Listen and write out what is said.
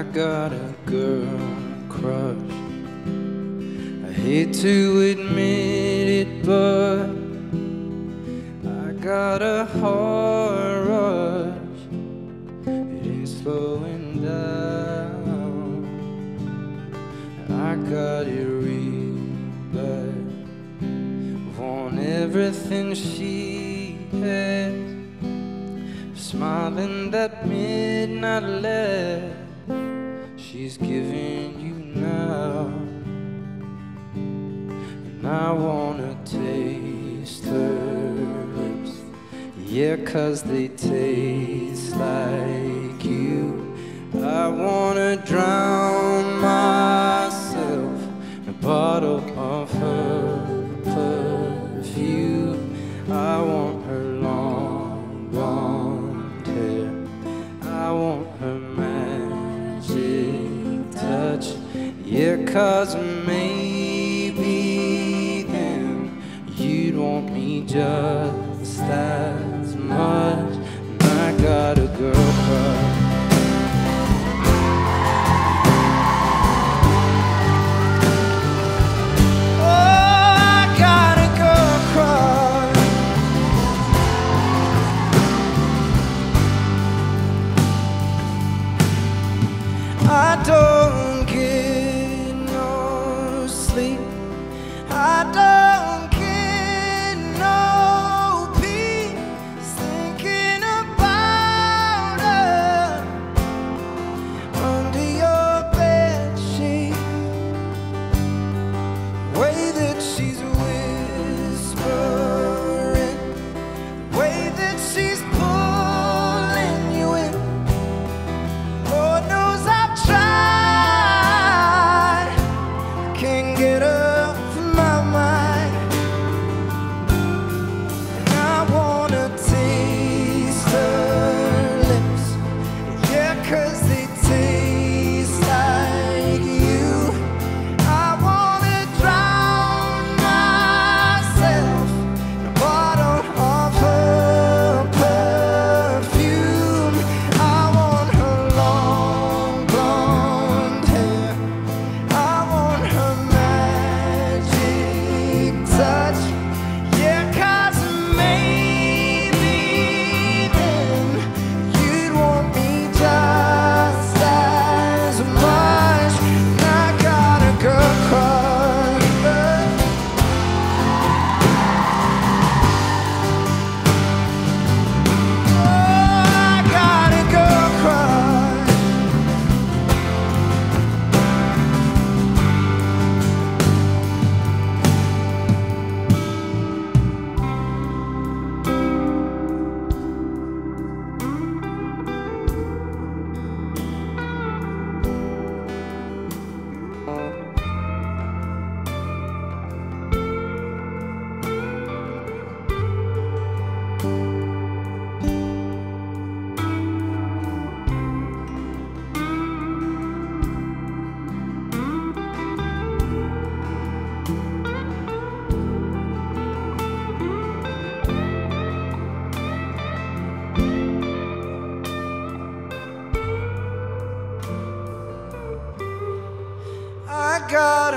I got a girl crush. I hate to admit it, but I got a heart rush. It ain't slowing down. I got it real bad. Want everything she has. Smiling that midnight laugh she's giving you now. And I wanna taste her lips, yeah, 'cause they taste like you. I wanna drown myself in a bottle of her perfume. I want her long blonde hair, I want her magic touch, yeah, 'cause maybe then you'd want me just as much. And I got a girl crush. I don't get no sleep, I don't get no peace, thinking about her under your bed sheet. Way that she's whispering, way that she's pulling you in. Lord knows I've tried, can't get up from my mind. And I wanna taste her lips, yeah, 'cause they taste like you. I wanna drown myself in a bottle of her perfume. I want her long blonde hair, I want her magic touch, yeah, 'cause maybe then you'd want me just as much. And I got a girl crush. Oh, I got a girl crush. I got